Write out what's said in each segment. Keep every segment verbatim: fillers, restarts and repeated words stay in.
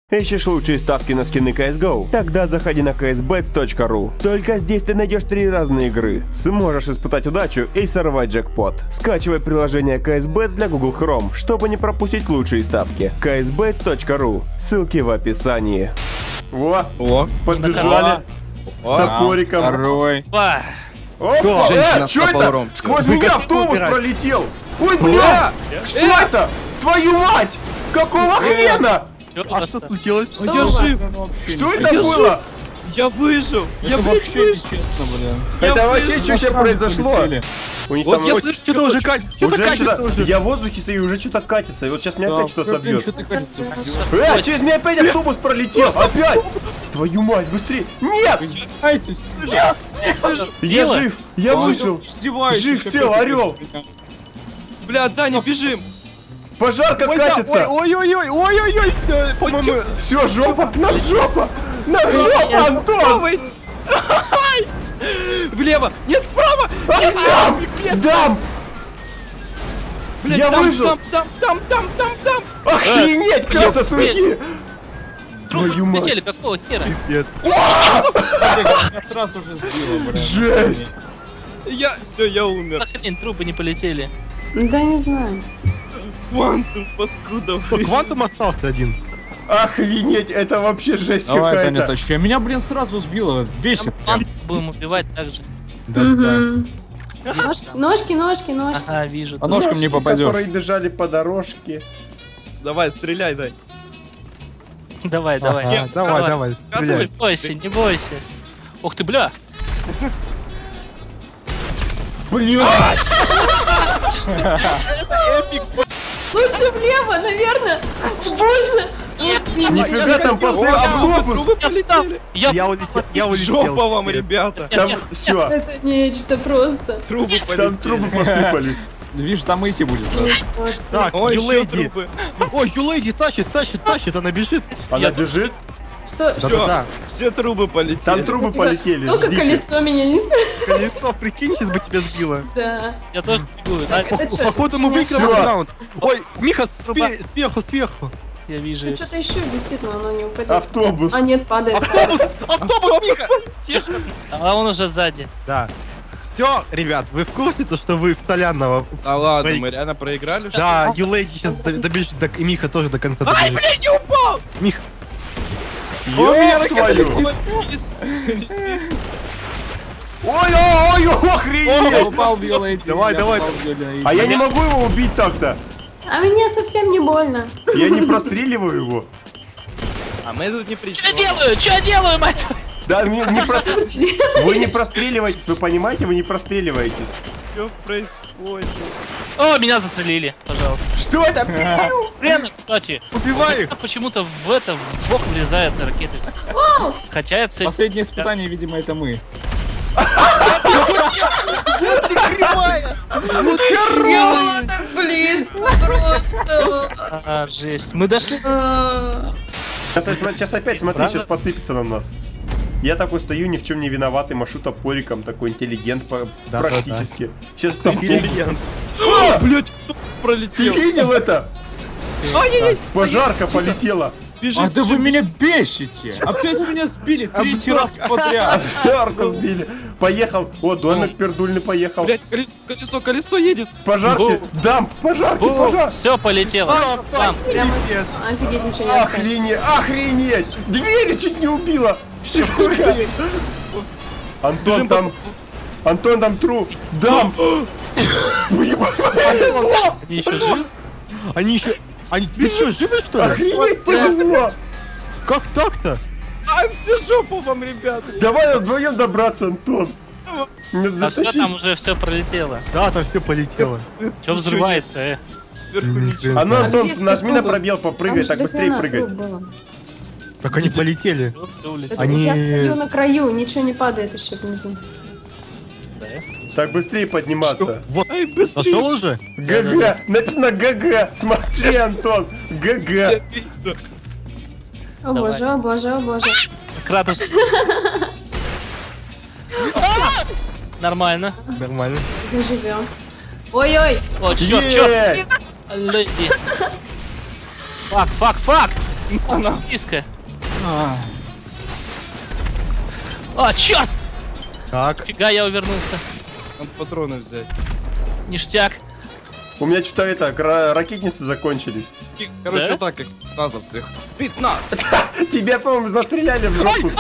Ищешь лучшие ставки на скины си эс го? Тогда заходи на кей эс бетс точка ру. Только здесь ты найдешь три разные игры. Сможешь испытать удачу и сорвать джекпот. Скачивай приложение кей эс бетс для Google Chrome, чтобы не пропустить лучшие ставки. кей эс бетс точка ру. Ссылки в описании. Во! О, побежали! С топориком. Второй. Опа! Женщина Э, с что это? топором. Сквозь Вы меня как автобус убирать? пролетел! Ой, бля! Что это? Твою мать! Какого хрена? А что случилось? Что я у вас? жив. Что это Я было? Я выжил. Я Это блядь, вообще выжил. нечестно, блин. Это вообще что Нас сейчас сразу произошло? полетели. У них Вот там я вот- слышу, что-то уже катится. Что-то уже катится что-то- уже. Я в воздухе стою, уже что-то катится. И вот сейчас меня Да, опять что всё, блин, собьет. что ты катится? Э, через меня опять автобус пролетел! Опять! Твою мать, быстрее! Нет! Катитесь. Я жив! Я выжил! Издеваешься. Жив, какой цел, ты, орел! блин. Бля, Даня, бежим. Пожарка Ой, да, катится! Ой, ой, ой, ой, ой, ой, все, по-моему. Все, жопа! Нам жопа! Нам жопа, Антон! Правой. Ай! Влево! Нет, вправо! Ай, дам! Дам! Блядь, Я там, выжил! Там, там, там, там, там, там! Охренеть, Кратос, уйди! Твою мать! Летели, какого хера? Нет. Меня сразу же сбило, блин. Жесть! Я, все, я умер. За хрень, трупы не полетели. Да не знаю. Квантум, паскуда. Квантум остался один. Охренеть, это вообще жесть Давай, Таня, какая-то! тащи. Меня, блин, сразу сбило. Бесит. прям. Будем убивать так же. Да, да. Мгм. Ножки, ножки, ножки, ножки. Ага, вижу. А ножкам не Ножки, попадешь. которые бежали по дорожке. Давай, стреляй, дай. Давай, давай. Ага, давай, давай, стреляй. Не бойся, не бойся. Ух ты, бля. Блин! Лучше влево, наверное. Боже. Нифига там посыл автобус! Трубы полетели. Я... Я улетел, я улетел. Жопа вам, ребята. Там все, Это нечто просто. Трубы там полетели. трубы посыпались. Видишь, там Иси будет. Господи. Так, Ой, Юлейди. трубы. Ой, Юлейди тащит, тащит, тащит, она бежит. Она бежит, Что? Все, Да-да-да. все трубы полетели. там трубы полетели. Только ждите. колесо меня не с- Колесо, прикинь, сейчас бы тебя сбило. Да. Я тоже бегу, да? Это По- чё, Походу мы это выиграем всё. этот раунд. Ой, Миха, спе- сверху, сверху. Я вижу. Тут что-то еще висит, но оно не упадет. Автобус. А нет, падает. Автобус, автобус, Миха. А он уже сзади. Да. Все, ребят, вы в курсе, то, что вы в Солянного? Да ладно, Проиг- мы реально проиграли? Да, Юлейди сейчас добежит, до- и Миха тоже до конца Ай, добежит. блядь, не упал! Миха, Ёб твою! Ой-ой-ой, охренеть! Упал в Юлейди. Давай, я давай. упал в Юлейди. А я не могу его убить так-то. А мне совсем не больно. Я не простреливаю его. А мы тут не при Что я делаю? Что я делаю, мать твою? Да, не, не про- вы не простреливаетесь, вы понимаете, вы не простреливаетесь. Что происходит? О, меня застрелили, пожалуйста. Что это? Пиу! Хрена, кстати. убивай их. А почему-то в это в бок врезается ракеты. Хотя я цель... Последнее испытание, видимо, это мы. Ты кривая. Близко просто. А, жесть. Мы дошли. А, Сейчас, сейчас опять, смотри, сейчас посыпется на нас. Я такой стою, ни в чем не виноватый, машу топориком, такой интеллигент по- Да, практически. Сейчас Интеллигент. А! Блять, кто Ты пролетел? видел это? Ай-яй-яй. Пожарка полетела. Бежим, А да вы бежим, меня бесите! Опять меня сбили третий раз подряд! Пожарку сбили. Поехал. О, домик пердульный поехал. Блять, колесо, колесо, колесо едет. Пожарки. Дам, пожарки, пожар. Все полетело. Там. Прямо с- офигеть, ничего не осталось. Охренеть, охренеть. Двери чуть не убила. Сука. Антон там... Антон там тру. Дам. Повезло. Они еще живы? Они еще... Они, вы что, живы, что ли? Охренеть, повезло. Как так-то? Ай, все жопу вам, ребята. Давай вдвоем добраться, Антон. Нет, А все затащить. там уже все пролетело. Да, там все полетело. Че взрывается, э? Вверху Ни ничего. хрена. А ну, А Антон, где все нажми на трубы? пробел, Там попрыгай, же так до быстрее хрена прыгать. труб было. Так они полетели. Все улетело. Это Они- Я стою на краю, ничего не падает еще внизу. Так быстрее подниматься. Вот, Ай, быстрее. нашел уже? ГГ, написано ГГ. Смотри, Антон, Я ГГ. вижу. О боже, о боже, о боже. Кратос. Нормально. Нормально. Доживем. Ой-ой. О, черт, черт. Есть. Леди. Фак, фак, фак. Она. Близко. А, А, черт! Так. Фига, я увернулся. Надо патроны взять. Ништяк. У меня что-то это, ра- ракетницы закончились. Ки- Короче, Да? вот так, как спецназовцы. Спецназ! Тебя, по-моему, застреляли в жопу.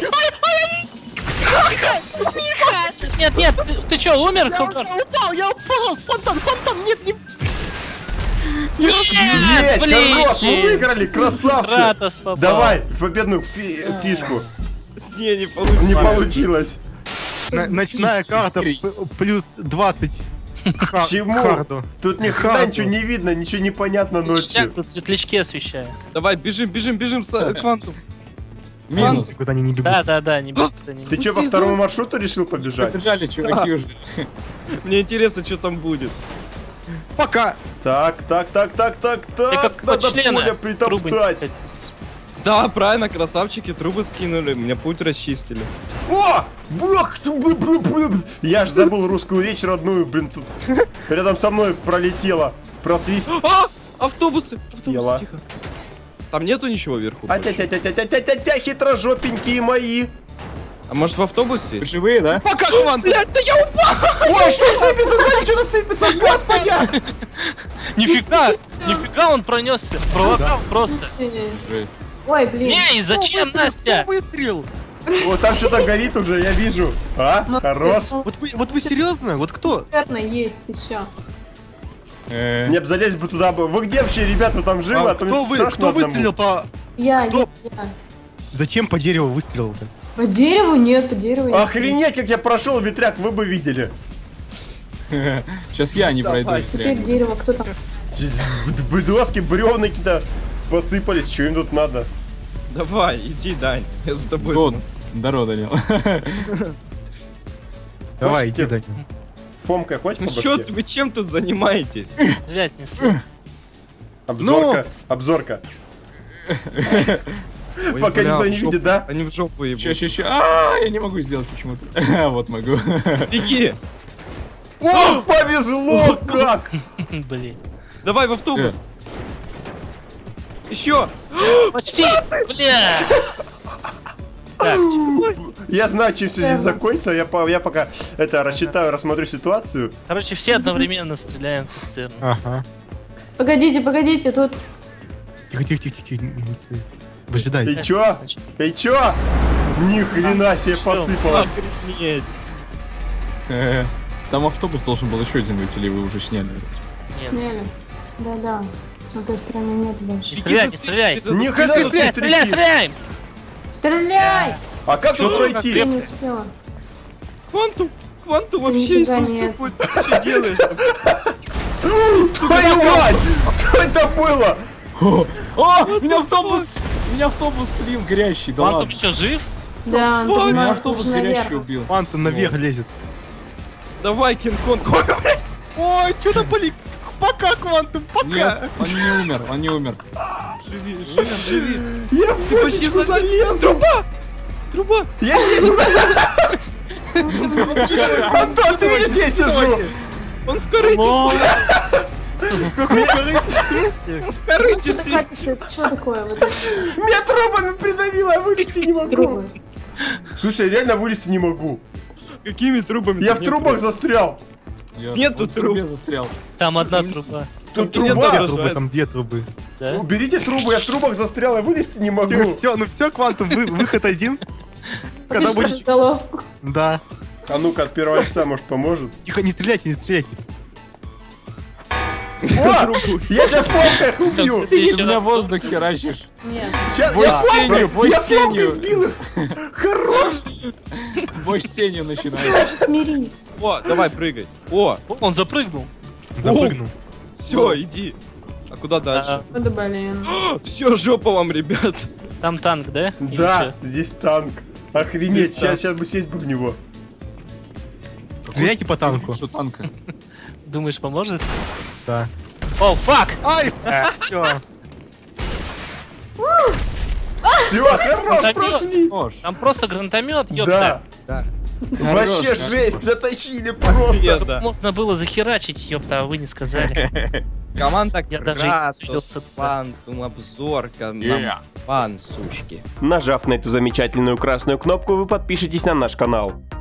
Нет, нет, ты, ты чё, умер? Хабар? упал, я упал! Фонтан, фонтан, нет, не... Нет, Есть, блин! хорош, мы выиграли, красавцы. Кратос попал. Давай, победную фи- фишку. Не, не получилось. Не получилось. На- Ночная карта п- плюс двадцать. Ха- Чему? Харду. Тут ни хрена Харду. ничего не видно, ничего не понятно Ништяк, ночью. тут светлячки освещают. Давай, бежим, бежим, бежим с э, квантум. минус. Куда они не бегут. Да, да, да, не бегут они. Ты что, по второму маршруту решил побежать? Побежали, чуваки уже. Мне интересно, что там будет. Пока. Так, так, так, так, так, Ты так. как Надо члена поле трубы притоптать. Да, правильно, красавчики, трубы скинули, мне путь расчистили. О! Бог, ты, б- б- б- Я ж забыл русскую речь родную, блин, тут рядом со мной пролетело. Просвист. А! Автобусы! Автобусы, Ела. тихо. Там нету ничего вверху? А тя тя тя тя тя тя тя тя хитрожопенькие мои. А может в автобусе? Вы есть? живые, да? Пока, Квант. Блядь, да я упал! Ой, что сыпется, сзади что-то сыпется, господи! Нифига, нифига он пронесся. Провокал просто. Не-не. Жесть. Ой, блин. Не, и зачем, Настя? Выстрел. Вот там что-то горит уже, я вижу. А? Хорош. Вот вы, вот вы серьезно? Вот кто? Наверное, есть еще. Э, Не б залезть бы туда бы. Вы где вообще, ребята, там живы? А А то кто мне вы, страшно кто одному. выстрелил по... Я, Кто? я, я. Зачем по дереву выстрелил-то? По дереву нет, по дереву нет. Охренеть, как я прошел ветряк, вы бы видели. Сейчас я не пройду. Давай, их Теперь реально. дерево, кто там? Быдоски, бревна какие-то посыпались, что им тут надо? Давай, иди, Дань, я за тобой. Вот, смотрю. здорово, Данил. Давай, Хочете? иди, Даня. Фомка, хочешь Ну по чё, башке? вы чем тут занимаетесь? Стрелять не стреляй. Обзорка, обзорка. Ой, Пока бля, никто в не жопу. видит, да? Они в жопу ебут. Че, че, че. А, я не могу сделать почему-то. А, вот могу. Беги! О, повезло как! Блин. Давай в автобус! Еще! Почти! Бля! Так, Я знаю, чем все здесь закончится, я, по- я пока это рассчитаю, рассмотрю ситуацию. короче, все одновременно стреляем в цистерну. Ага. Погодите, погодите, тут... Тихо, тихо, тихо, тихо. не быстрее. Выжидай. И чё? Значит, Эй, чё? Ни хрена себе Что? посыпалось. Охренеть! Э, Там автобус должен был еще один выйти, или вы уже сняли? нет. Сняли. Да-да. На той стороне нет больше. Не стреляй, не стреляй! Ни хрена тут Стреляй, стреляй, смотрите. стреляй! Стреляй! А как тут пройти? Я не успела. Квантум! Квантум Да вообще нифига Иисус нет. какой-то! Ты что делаешь? Твою мать! Что это было? О, меня автобус, меня автобус слил горящий, да Фантом ладно. еще жив? Да, он Ой, Меня поднимается автобус уже горящий наверх. убил. Квант наверх лезет. Давай, Кинг-Конг! Ой, что там были? Пока, Квантум, Нет, пока. он не умер, он не умер. Живи, живи, живи! Я в Ты почти бочечку залезу! Труба! Труба! Я здесь! Антон, ты видишь, здесь сижу! Он в корыте! Какой корыте? В корыте Что сидит! такое? Это что такое? Вот это Меня трубами придавило, я вылезти не могу! трубы. Слушай, я реально вылезти не могу! Какими трубами? Я тут в нет трубах труб? застрял! Я Нет вот тут в трубе труб. застрял. Там одна труба. Тут Нет, труба! нет, Трубы, там две трубы. Да? Уберите трубу, я в трубах застрял, я вылезти не могу! Все, ну все, Квантум, вы- выход один. Когда Покажи будешь... головку. Да. А ну-ка, от первого лица, может, поможет? Тихо, не стреляйте, не стреляйте. О! Я сейчас фомках убью! Ты Ты еще меня раз- воздух херачишь. Нет. Сейчас Бой я с тенью, фомкой, бой я с тенью. фомкой сбил их! Хорош! Бой с тенью начинается. Даже смирись. О, давай, прыгай! О, О, он запрыгнул. Запрыгнул. все, иди! А куда А, дальше? Вот да блин. Все, жопа вам, ребят! там танк, да? Или Да, чё? здесь танк. Охренеть, Здесь сейчас, танк. сейчас бы сесть бы в него. Стреляйте по танку. Что танка? Думаешь, поможет? Да. О, фак! Ай, все. Все, хорош, Гранатомет. прошли! Нож. Там просто гранатомет, Да, ёпта. Да. вообще Хорош, жесть, затащили просто. Нет, да. Можно было захерачить, ёпта, а вы не сказали. Команда Я даже не Кратос, целился. Фантум, обзорка, нам Yeah. фан, сучки. Нажав на эту замечательную красную кнопку, вы подпишетесь на наш канал.